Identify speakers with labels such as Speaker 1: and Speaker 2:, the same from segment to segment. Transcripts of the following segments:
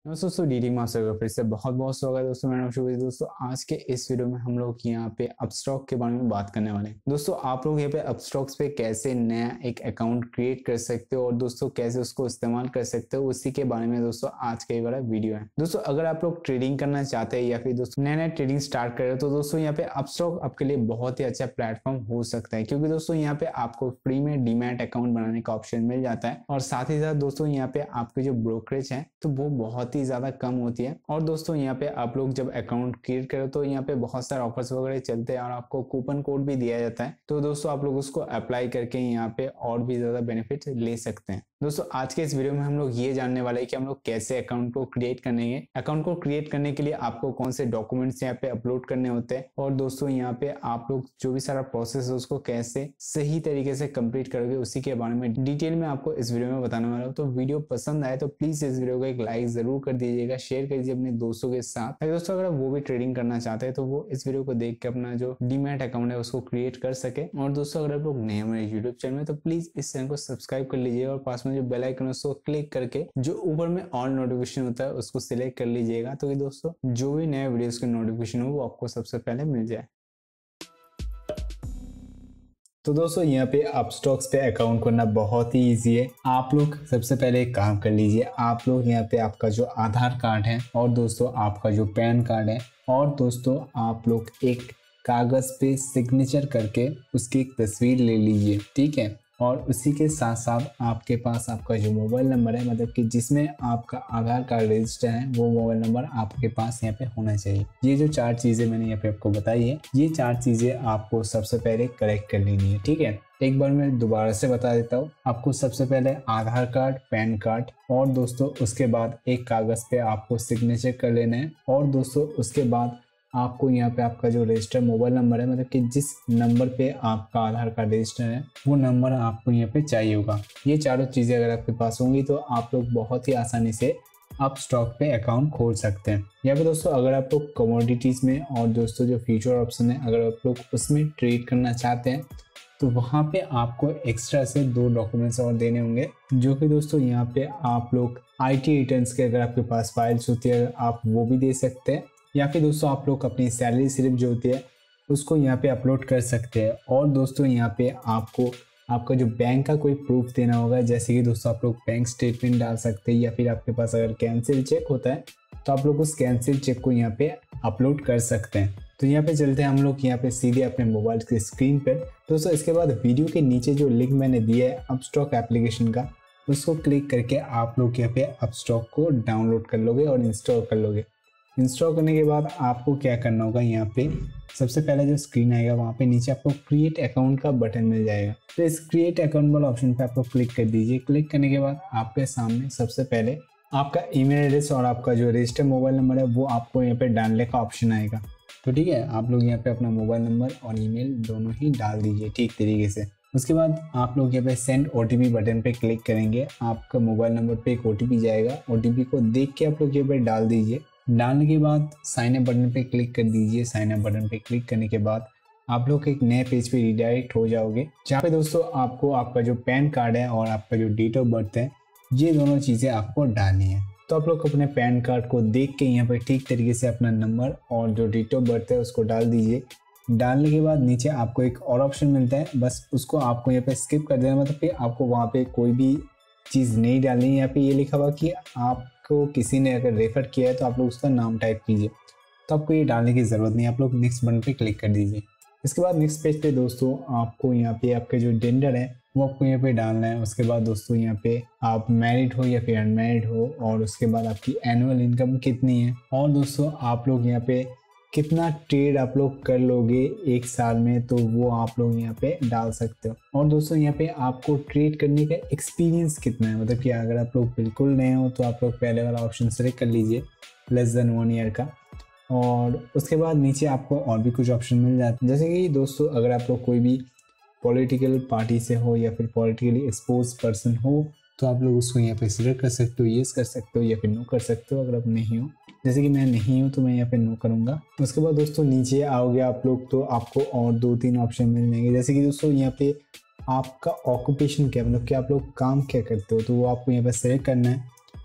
Speaker 1: दोस्तों DD master का फिर से बहुत बहुत स्वागत है दोस्तों। मेरा नाम शुभ है। दोस्तों आज के इस वीडियो में हम लोग यहाँ पे अपस्टॉक के बारे में बात करने वाले हैं। दोस्तों आप लोग यहाँ पे अपस्टॉक्स पे कैसे नया एक अकाउंट क्रिएट कर सकते हो और दोस्तों कैसे उसको इस्तेमाल कर सकते हो, उसी के बारे में दोस्तों आज का ये वाला वीडियो है। दोस्तों अगर आप लोग ट्रेडिंग करना चाहते हैं या फिर दोस्तों नया ट्रेडिंग स्टार्ट कर रहे हो तो दोस्तों यहाँ पे अपस्टॉक आपके लिए बहुत ही अच्छा प्लेटफॉर्म हो सकता है, क्योंकि दोस्तों यहाँ पे आपको फ्री में डीमैट अकाउंट बनाने का ऑप्शन मिल जाता है और साथ ही साथ दोस्तों यहाँ पे आपके जो ब्रोकरेज है तो वो बहुत ही ज्यादा कम होती है। और दोस्तों यहाँ पे आप लोग जब अकाउंट क्रिएट करो तो यहाँ पे बहुत सारे ऑफर्स वगैरह चलते हैं और आपको कूपन कोड भी दिया जाता है, तो दोस्तों आप लोग उसको अप्लाई करके यहाँ पे और भी ज्यादा बेनिफिट ले सकते हैं। दोस्तों आज के इस वीडियो में हम लोग ये जानने वाले हैं कि हम लोग कैसे अकाउंट को क्रिएट करेंगे। अकाउंट को क्रिएट करने के लिए आपको कौन से डॉक्यूमेंट्स यहाँ पे अपलोड करने होते हैं और दोस्तों यहाँ पे आप लोग जो भी सारा प्रोसेस है उसको कैसे सही तरीके से कंप्लीट करोगे, उसी के बारे में डिटेल में आपको इस वीडियो में बताने वाला हूँ। तो वीडियो पसंद आए तो प्लीज इस वीडियो को एक लाइक जरूर कर दीजिएगा, शेयर कर दीजिए अपने दोस्तों के साथ। दोस्तों अगर वो भी ट्रेडिंग करना चाहते हैं तो वो इस वीडियो को देख के अपना जो डीमैट अकाउंट है उसको क्रिएट कर सके। और दोस्तों अगर आप लोग नए हमारे यूट्यूब चैनल में तो प्लीज इस चैनल को सब्सक्राइब कर लीजिए और पास में जो बेल आइकन है उसको क्लिक करके जो ऊपर में ऑल नोटिफिकेशन होता है उसको सिलेक्ट कर लीजिएगा, तो कि दोस्तों जो भी नए वीडियोस के नोटिफिकेशन हो वो आपको सबसे पहले मिल जाए। तो दोस्तों यहाँ पे अपस्टॉक्स पे अकाउंट करना बहुत ही इजी है। आप लोग सबसे पहले एक काम कर लीजिए, आप लोग यहाँ पे आपका जो आधार कार्ड है और दोस्तों आपका जो पैन कार्ड है और दोस्तों आप लोग एक कागज पे सिग्नेचर करके उसकी एक तस्वीर ले लीजिए, ठीक है। और उसी के साथ साथ आपके पास आपका जो मोबाइल नंबर है, मतलब कि जिसमें आपका आधार कार्ड रजिस्टर है, वो मोबाइल नंबर आपके पास यहाँ पे होना चाहिए। ये जो चार चीजें मैंने यहाँ पे आपको बताई है, ये चार चीजें आपको सबसे पहले करेक्ट कर लेनी है, ठीक है। एक बार मैं दोबारा से बता देता हूँ आपको। सबसे पहले आधार कार्ड, पैन कार्ड और दोस्तों उसके बाद एक कागज पे आपको सिग्नेचर कर लेना है और दोस्तों उसके बाद आपको यहाँ पे आपका जो रजिस्टर मोबाइल नंबर है, मतलब कि जिस नंबर पे आपका आधार कार्ड रजिस्टर है वो नंबर आपको यहाँ पे चाहिए होगा। ये चारों चीज़ें अगर आपके पास होंगी तो आप लोग बहुत ही आसानी से अपस्टॉक पे अकाउंट खोल सकते हैं। यहाँ पे दोस्तों अगर आप लोग कमोडिटीज में और दोस्तों जो फ्यूचर ऑप्शन है अगर आप लोग उसमें ट्रेड करना चाहते हैं तो वहाँ पे आपको एक्स्ट्रा से 2 डॉक्यूमेंट्स और देने होंगे, जो कि दोस्तों यहाँ पे आप लोग IT रिटर्न्स के अगर आपके पास फाइल्स होती है आप वो भी दे सकते हैं, या फिर दोस्तों आप लोग अपनी सैलरी स्लिप जो होती है उसको यहाँ पे अपलोड कर सकते हैं। और दोस्तों यहाँ पे आपको आपका जो बैंक का कोई प्रूफ देना होगा, जैसे कि दोस्तों आप लोग बैंक स्टेटमेंट डाल सकते हैं या फिर आपके पास अगर कैंसिल चेक होता है तो आप लोग उस कैंसिल चेक को यहाँ पे अपलोड कर सकते हैं। तो यहाँ पे चलते हैं हम लोग यहाँ पे सीधे अपने मोबाइल की स्क्रीन पर। दोस्तों इसके बाद वीडियो के नीचे जो लिंक मैंने दिया है अपस्टॉक एप्लीकेशन का, उसको क्लिक करके आप लोग यहाँ पे अपस्टॉक को डाउनलोड कर लोगे और इंस्टॉल कर लोगे। इंस्टॉल करने के बाद आपको क्या करना होगा, यहाँ पे सबसे पहले जो स्क्रीन आएगा वहाँ पे नीचे आपको क्रिएट अकाउंट का बटन मिल जाएगा। तो इस क्रिएट अकाउंट वाला ऑप्शन पे आपको क्लिक कर दीजिए। क्लिक करने के बाद आपके सामने सबसे पहले आपका ईमेल एड्रेस और आपका जो रजिस्टर मोबाइल नंबर है वो आपको यहाँ पे डालने का ऑप्शन आएगा। तो ठीक है, आप लोग यहाँ पे अपना मोबाइल नंबर और ईमेल दोनों ही डाल दीजिए ठीक तरीके से। उसके बाद आप लोग यहाँ पे सेंड OTP बटन पे क्लिक करेंगे, आपका मोबाइल नंबर पे एक OTP जाएगा। OTP को देख के आप लोग यहाँ पे डाल दीजिए। डालने के बाद साइन अप बटन पे क्लिक कर दीजिए। साइन अप बटन पे क्लिक करने के बाद आप लोग एक नए पेज पे रिडायरेक्ट हो जाओगे, जहाँ पे दोस्तों आपको आपका जो पैन कार्ड है और आपका जो डेट ऑफ बर्थ है ये दोनों चीज़ें आपको डालनी है। तो आप लोग अपने पैन कार्ड को देख के यहाँ पे ठीक तरीके से अपना नंबर और जो डेट ऑफ बर्थ है उसको डाल दीजिए। डालने के बाद नीचे आपको एक और ऑप्शन मिलता है, बस उसको आपको यहाँ पे स्किप कर देना, मतलब कि आपको वहाँ पे कोई भी चीज़ नहीं डालनी है। यहाँ पे ये लिखा हुआ कि आपको किसी ने अगर रेफर किया है तो आप लोग उसका नाम टाइप कीजिए, तो आपको ये डालने की ज़रूरत नहीं है। आप लोग नेक्स्ट बटन पे क्लिक कर दीजिए। इसके बाद नेक्स्ट पेज पे दोस्तों आपको यहाँ पे आपके जो जेंडर है वो आपको यहाँ पे डालना है। उसके बाद दोस्तों यहाँ पे आप मैरिड हो या फिर अनमैरिड हो और उसके बाद आपकी एनुअल इनकम कितनी है और दोस्तों आप लोग यहाँ पे कितना ट्रेड आप लोग कर लोगे एक साल में, तो वो आप लोग यहाँ पे डाल सकते हो। और दोस्तों यहाँ पे आपको ट्रेड करने का एक्सपीरियंस कितना है, मतलब कि अगर आप लोग बिल्कुल नए हो तो आप लोग पहले वाला ऑप्शन सेलेक्ट कर लीजिए लेस देन 1 ईयर का। और उसके बाद नीचे आपको और भी कुछ ऑप्शन मिल जाते हैं, जैसे कि दोस्तों अगर आप लोग कोई भी पॉलिटिकल पार्टी से हो या फिर पॉलिटिकली एक्सपोज पर्सन हो तो आप लोग उसको यहाँ पे सिलेक्ट कर सकते हो, येस कर सकते हो या फिर नो कर सकते हो। अगर आप नहीं हो, जैसे कि मैं नहीं हूँ तो मैं यहाँ पे नो करूँगा। उसके बाद दोस्तों नीचे आओगे आप लोग तो आपको और 2-3 ऑप्शन मिल जाएंगे, जैसे कि दोस्तों यहाँ पे आपका ऑक्यूपेशन क्या, मतलब कि आप लोग काम क्या करते हो, तो वो आपको यहाँ पे सेलेक्ट करना है।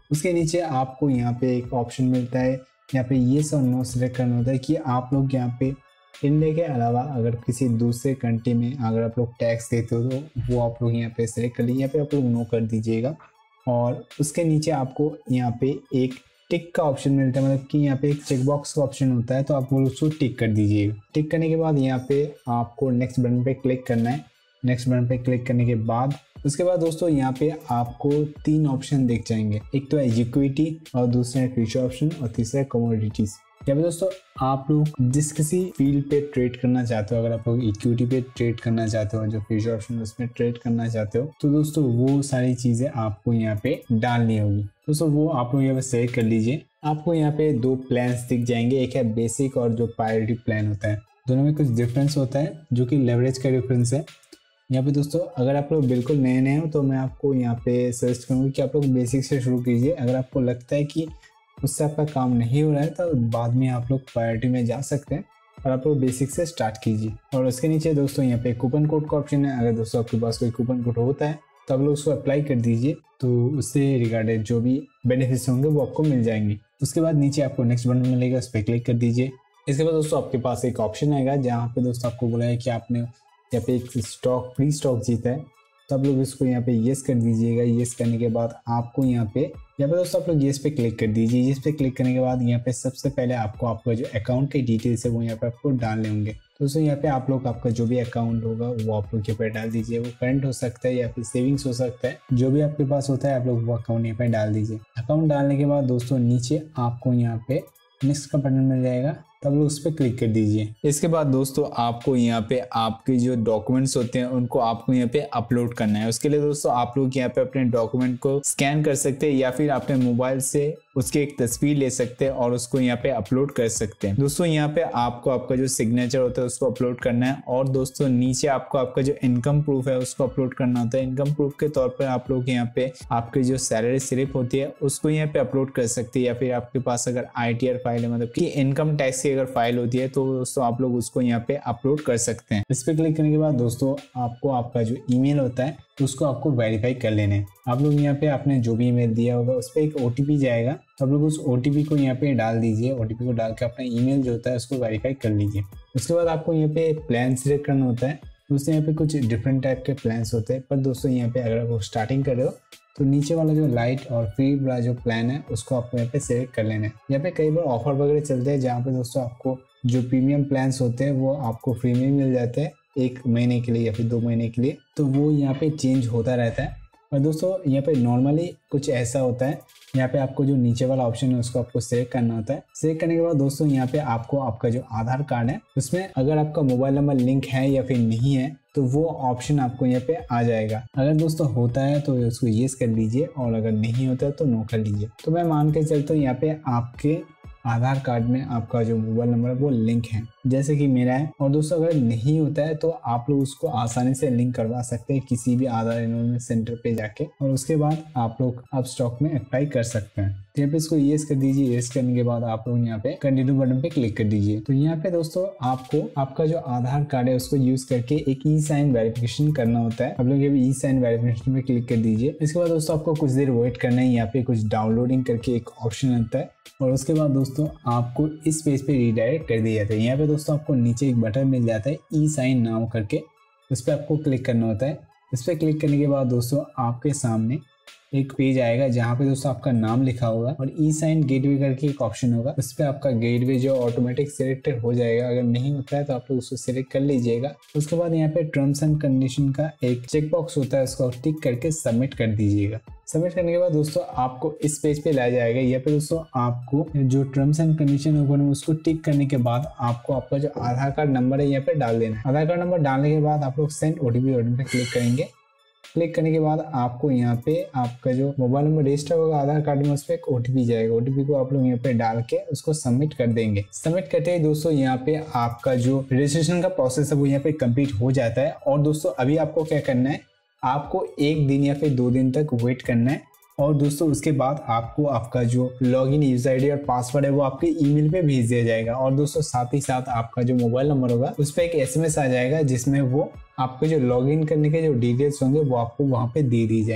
Speaker 1: उसके नीचे आपको यहाँ पे एक ऑप्शन मिलता है, यहाँ पे येस और नो सिलेक्ट करना होता है कि आप लोग यहाँ पे इंडिया के अलावा अगर किसी दूसरे कंट्री में अगर आप लोग टैक्स देते हो तो वो आप लोग यहाँ पे सिलेक्ट कर लीजिए, यहाँ पे आप लोग नो कर दीजिएगा। और उसके नीचे आपको यहाँ पे एक टिक का ऑप्शन मिलता है, मतलब कि यहाँ पे एक चेक बॉक्स का ऑप्शन होता है, तो आप उसको टिक कर दीजिएगा। टिक करने के बाद यहाँ पे आपको नेक्स्ट बटन पे क्लिक करना है। नेक्स्ट बटन पे क्लिक करने के बाद उसके बाद दोस्तों यहाँ पे आपको 3 ऑप्शन दिख जाएंगे, एक तो है इक्विटी और दूसरा है फ्यूचर ऑप्शन और तीसरा है कमोडिटीज। यहाँ पे दोस्तों आप लोग जिस किसी फील्ड पे ट्रेड करना चाहते हो, अगर आप लोग इक्विटी पे ट्रेड करना चाहते हो, जो फ्यूचर ऑप्शन उसमें ट्रेड करना चाहते हो, तो दोस्तों वो सारी चीजें आपको यहाँ पे डालनी होगी। दोस्तों वो आप लोग यहाँ पे सेलेक्ट कर लीजिए। आपको यहाँ पे 2 प्लान्स दिख जाएंगे, एक है बेसिक और जो प्रायोरिटी प्लान होता है। दोनों में कुछ डिफरेंस होता है जो कि लेवरेज का डिफरेंस है। यहाँ पे दोस्तों अगर आप लोग बिल्कुल नए नए हो तो मैं आपको यहाँ पे सजेस्ट करूँगी कि आप लोग बेसिक से शुरू कीजिए। अगर आपको लगता है कि उससे आपका काम नहीं हो रहा है तो बाद में आप लोग प्रायोरिटी में जा सकते हैं, और आप लोग बेसिक से स्टार्ट कीजिए। और उसके नीचे दोस्तों यहाँ पे कूपन कोड का ऑप्शन है। अगर दोस्तों आपके पास कोई कूपन कोड होता है तो आप लोग उसको अप्लाई कर दीजिए, तो उससे रिगार्डेड जो भी बेनिफिट्स होंगे वो आपको मिल जाएंगे। उसके बाद नीचे आपको नेक्स्ट बटन मिलेगा, उस पर क्लिक कर दीजिए। इसके बाद दोस्तों आपके पास एक ऑप्शन आएगा जहाँ पे दोस्तों आपको बोला है कि आपने यहाँ पे एक स्टॉक फ्री स्टॉक जीता है, तो आप लोग इसको यहाँ पे येस कर दीजिएगा। येस करने के बाद आपको यहाँ पे दोस्तों आप लोग येस पे क्लिक कर दीजिए। येस पे क्लिक करने के बाद यहाँ पे सबसे पहले आपको आपका जो अकाउंट के डिटेल्स है वो यहाँ पे आपको डालने होंगे। तो दोस्तों यहाँ पे आप लोग आपका जो भी अकाउंट होगा वो आप लोग यहाँ पे डाल दीजिए। वो करंट हो सकता है या फिर सेविंग्स हो सकता है, जो भी आपके पास होता है आप लोग वो अकाउंट यहाँ पे डाल दीजिए। अकाउंट डालने के बाद दोस्तों नीचे आपको यहाँ पे नेक्स्ट का बटन मिल जाएगा, तब लोग उस पर क्लिक कर दीजिए। इसके बाद दोस्तों आपको यहाँ पे आपके जो डॉक्यूमेंट्स होते हैं उनको आपको यहाँ पे अपलोड करना है। उसके लिए दोस्तों आप लोग यहाँ पे अपने डॉक्यूमेंट को स्कैन कर सकते हैं या फिर अपने मोबाइल से उसकी एक तस्वीर ले सकते हैं और उसको यहाँ पे अपलोड कर सकते हैं। दोस्तों यहाँ पे आपको आपका जो सिग्नेचर होता है उसको अपलोड करना है, और दोस्तों नीचे आपको आपका जो इनकम प्रूफ है उसको अपलोड करना होता है। इनकम प्रूफ के तौर पर आप लोग यहाँ पे आपकी जो सैलरी स्लिप होती है उसको यहाँ पे अपलोड कर सकते हैं, या फिर आपके पास अगर ITR फाइल है, मतलब कि इनकम टैक्स की अगर फाइल होती है तो दोस्तों आप लोग उसको यहाँ पे अपलोड कर सकते हैं। इस पे क्लिक करने के बाद दोस्तों आपको आपका जो ईमेल होता है उसको आपको वेरीफाई कर लेना है। आप लोग यहाँ पे आपने जो भी ईमेल दिया होगा उस पर एक OTP जाएगा, तो आप लोग उस OTP को यहाँ पे डाल दीजिए। OTP को डाल के अपना ईमेल जो होता है उसको वेरीफाई कर लीजिए। उसके बाद आपको यहाँ पे प्लान सिलेक्ट करना होता है। दोस्तों यहाँ पे कुछ डिफरेंट टाइप के प्लान्स होते हैं, पर दोस्तों यहाँ पे अगर आप स्टार्टिंग कर रहे हो तो नीचे वाला जो लाइट और फ्री वाला जो प्लान है उसको आपको यहाँ पे सिलेक्ट कर लेना है। यहाँ पे कई बार ऑफर वगैरह चलते हैं जहाँ पे दोस्तों आपको जो प्रीमियम प्लान्स होते हैं वो आपको फ्री में मिल जाते हैं 1 महीने के लिए या फिर 2 महीने के लिए, तो वो यहाँ पे चेंज होता रहता है। और दोस्तों यहाँ पे नॉर्मली कुछ ऐसा होता है, यहाँ पे आपको जो नीचे वाला ऑप्शन है उसको आपको सेलेक्ट करना होता है। सेलेक्ट करने के बाद दोस्तों यहाँ पे आपको आपका जो आधार कार्ड है उसमें अगर आपका मोबाइल नंबर लिंक है या फिर नहीं है तो वो ऑप्शन आपको यहाँ पे आ जाएगा। अगर दोस्तों होता है तो उसको येस कर लीजिए, और अगर नहीं होता है तो नो कर लीजिए। तो मैं मान के चलता हूँ यहाँ पे आपके आधार कार्ड में आपका जो मोबाइल नंबर है वो लिंक है, जैसे कि मेरा है। और दोस्तों अगर नहीं होता है तो आप लोग उसको आसानी से लिंक करवा सकते हैं किसी भी आधार एनरोलमेंट सेंटर पे जाके, और उसके बाद आप लोग अब स्टॉक में अप्लाई कर सकते हैं। तो यहाँ पे इसको येस कर दीजिए। येस करने के बाद आप लोग यहाँ पे कंटिन्यू बटन पे क्लिक कर दीजिए। तो यहाँ पे दोस्तों आपको आपका जो आधार कार्ड है उसको यूज करके एक ई-साइन वेरिफिकेशन करना होता है। आप लोग ये ई-साइन वेरिफिकेशन पे क्लिक कर दीजिए। इसके बाद दोस्तों आपको कुछ देर वेट करना है। यहाँ पे कुछ डाउनलोडिंग करके एक ऑप्शन आता है, और उसके बाद दोस्तों आपको इस पेज पे रीडायरेक्ट कर दिया जाता है। यहाँ पे दोस्तों आपको नीचे एक बटन मिल जाता है ई-साइन नाउ करके, उस पर आपको क्लिक करना होता है। इस पर क्लिक करने के बाद दोस्तों आपके सामने एक पेज आएगा जहाँ पे दोस्तों आपका नाम लिखा होगा और ई-साइन गेटवे करके एक ऑप्शन होगा, उस पर आपका गेटवे जो ऑटोमेटिक सिलेक्टेड हो जाएगा। अगर नहीं होता है तो आप लोग उसको सिलेक्ट कर लीजिएगा। उसके बाद यहाँ पे टर्म्स एंड कंडीशन का एक चेक बॉक्स होता है, उसको टिक करके सबमिट कर दीजिएगा। सबमिट करने के बाद दोस्तों आपको इस पेज पे लाया जाएगा। यहाँ पे दोस्तों आपको जो टर्म्स एंड कंडीशन होगा उसको टिक करने के बाद आपको आपका जो आधार कार्ड नंबर है यहाँ पे डाल देना है। आधार कार्ड नंबर डालने के बाद आप लोग सेंड OTP बटन पे क्लिक करेंगे। क्लिक करने के बाद आपको यहाँ पे आपका जो मोबाइल नंबर रजिस्टर होगा आधार कार्ड में उस पर एक OTP जाएगा। OTP को आप लोग यहाँ पे डाल के उसको सबमिट कर देंगे। सबमिट करते ही दोस्तों यहाँ पे आपका जो रजिस्ट्रेशन का प्रोसेस है वो यहाँ पे कंप्लीट हो जाता है। और दोस्तों अभी आपको क्या करना है, आपको 1 दिन या फिर 2 दिन तक वेट करना है, और दोस्तों उसके बाद आपको आपका जो लॉगिन यूजर ID और पासवर्ड है वो आपके ईमेल पे भेज दिया जाएगा। और दोस्तों साथ ही साथ आपका जो मोबाइल नंबर होगा उस पर एक SMS आ जाएगा जिसमें वो आपको जो लॉगिन करने के जो डिटेल्स होंगे वो आपको वहां पे दे दी जाएंगे।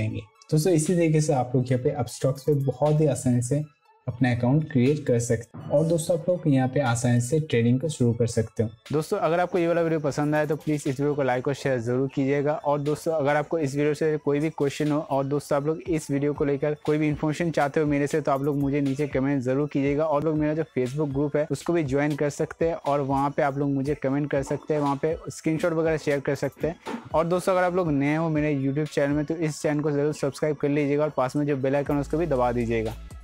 Speaker 1: दोस्तों इसी तरीके से आप लोग यहाँ पे अपस्टॉक्स पे बहुत ही आसानी से अपना अकाउंट क्रिएट कर सकते हैं और दोस्तों आप लोग यहाँ पे आसानी से ट्रेडिंग को शुरू कर सकते हो। दोस्तों अगर आपको ये वाला वीडियो पसंद आया तो प्लीज़ इस वीडियो को लाइक और शेयर जरूर कीजिएगा। और दोस्तों अगर आपको इस वीडियो से कोई भी क्वेश्चन हो और दोस्तों आप लोग इस वीडियो को लेकर कोई भी इन्फॉर्मेशन चाहते हो मेरे से, तो आप लोग मुझे नीचे कमेंट जरूर कीजिएगा। और लोग मेरा जो फेसबुक ग्रुप है उसको भी ज्वाइन कर सकते हैं और वहाँ पे आप लोग मुझे कमेंट कर सकते हैं, वहाँ पे स्क्रीनशॉट वगैरह शेयर कर सकते हैं। और दोस्तों अगर आप लोग नए हो मेरे यूट्यूब चैनल में तो इस चैनल को जरूर सब्सक्राइब कर लीजिएगा और पास में जो बेल आइकन है उसको भी दबा दीजिएगा।